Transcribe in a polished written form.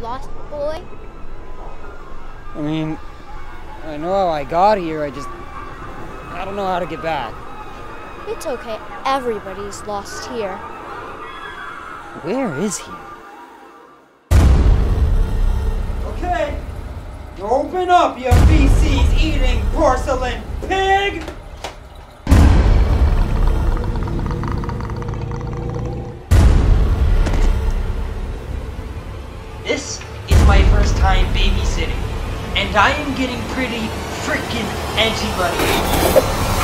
lost boy? I mean, I know how I got here, I don't know how to get back. It's okay, everybody's lost here. Where is he? Okay, open up, you feces-eating porcelain pig! This is my first time babysitting, and I am getting pretty frickin' antibody.